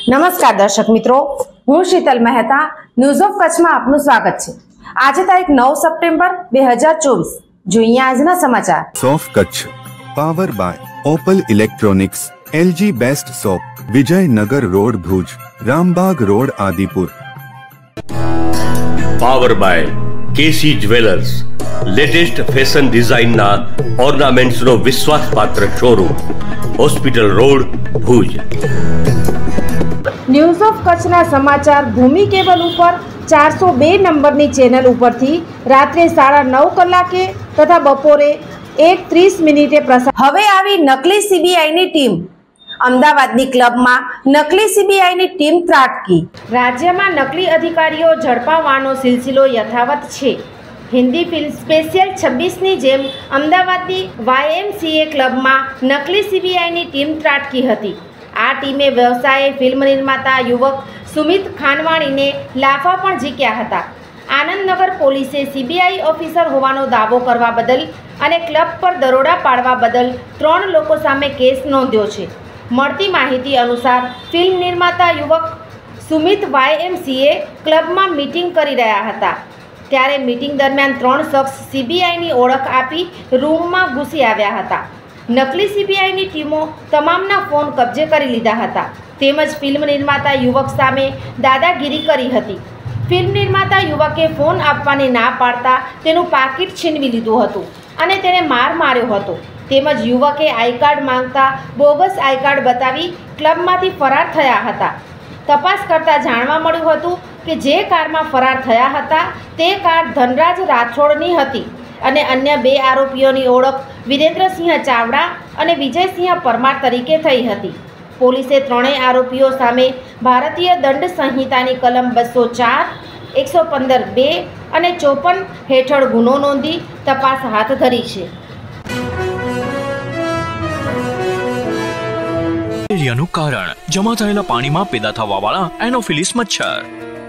નમસ્કાર દર્શક મિત્રો, હું શીતલ મહેતા ન્યૂઝ ઓફ કચ્છમાં આપનું સ્વાગત છે। આજે તારીખ 9 સપ્ટેમ્બર 2024। જોઈએ આજના સમાચાર। સોફ Kutch power by Opal electronics, LG best shop, Vijaynagar road Bhuj, Rambagh road Adipur. Power by KC jewellers, latest fashion ડિઝાઇનના ઓર્નામેન્ટ્સનો વિશ્વાસપાત્ર showroom, hospital road Bhuj. News of કચ્છના સમાચાર ભૂમિ કેબલ ઉપર 402 નંબરની ચેનલ ઉપરથી રાત્રે 9:30 કલાકે તથા બપોરે 1:30 પ્રસાર। હવે આવી નકલી સીબીઆઈની ટીમ। અમદાવાદની ક્લબમાં નકલી સીબીઆઈની ટીમ ત્રાટકી। રાજ્યમાં નકલી અધિકારીઓ ઝડપાવવાનો સિલસિલો યથાવત છે। હિન્દી ફિલ્મ સ્પેશિયલ 26ની જેમ અમદાવાદની YMCA ક્લબમાં નકલી સીબીઆઈની ટીમ ત્રાટકી હતી। આ ટીમે વ્યવસાયે ફિલ્મ નિર્માતા યુવક સુમિત ખાનવાણીને લાફા પણ ઝીક્યા હતા। આનંદનગર પોલીસે સીબીઆઈ ઓફિસર હોવાનો દાવો કરવા બદલ અને ક્લબ પર દરોડા પાડવા બદલ 3 લોકો સામે કેસ નોંધ્યો છે। મળતી માહિતી અનુસાર ફિલ્મ નિર્માતા યુવક સુમિત YMCA ક્લબમાં મીટિંગ કરી રહ્યા હતા, ત્યારે મીટિંગ દરમિયાન 3 શખ્સ સીબીઆઈની ઓળખ આપી રૂમમાં ઘૂસી આવ્યા હતા। નકલી સીબીઆઈની ટીમો તમામના ફોન કબજે કરી લીધા હતા, તેમજ ફિલ્મ નિર્માતા યુવક સામે દાદાગીરી કરી હતી। ફિલ્મ નિર્માતા યુવકે ફોન આપવાની ના પાડતા તેનું પાકીટ છીનવી લીધું હતું અને તેને માર માર્યો હતો, તેમજ યુવકે આઈ કાર્ડ માંગતા બોગસ આઈ કાર્ડ બતાવી ક્લબમાંથી ફરાર થયા હતા। તપાસ કરતાં જાણવા મળ્યું હતું કે જે કારમાં ફરાર થયા હતા તે કાર ધનરાજ રાઠોડની હતી અને અન્ય 2 આરોપીઓની ઓળખ વિરેન્દ્રસિંહ ચાવડા અને વિજયસિંહ પરમાર તરીકે થઈ હતી। પોલીસે 3 આરોપીઓ સામે ભારતીય દંડ સંહિતાની કલમ 204, 115(2) અને 54 હેઠળ ગુનો નોંધી તપાસ હાથ ધરી છે। મેલેરિયાનું કારણ જમા થયેલા પાણીમાં પેદા થવાવાળા એનોફિલિસ મચ્છર।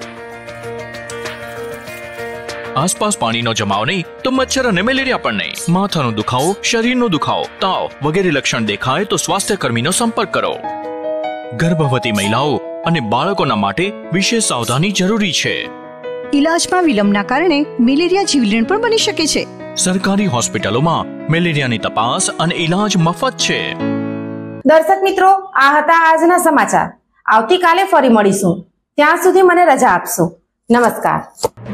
આસપાસ પાણીનો જમાવ નહીં તો મચ્છર અને મેલેરિયા પણ નહીં। માથાનો દુખાવો, શરીરનો દુખાવો, તાવ વગેરે લક્ષણ દેખાય તો સ્વાસ્થ્ય કર્મીનો સંપર્ક કરો। ગર્ભવતી મહિલાઓ અને બાળકોના માટે વિશેષ સાવધાની જરૂરી છે। ઇલાજમાં વિલંબના કારણે મેલેરિયા જીવલેણ પણ બની શકે છે। સરકારી હોસ્પિટલોમાં મેલેરિયાની તપાસ અને ઇલાજ મફત છે। દર્શક મિત્રો, આ હતા આજના સમાચાર। આવતીકાલે ફરી મળીશું, ત્યાં સુધી મને રજા આપશો। નમસ્કાર।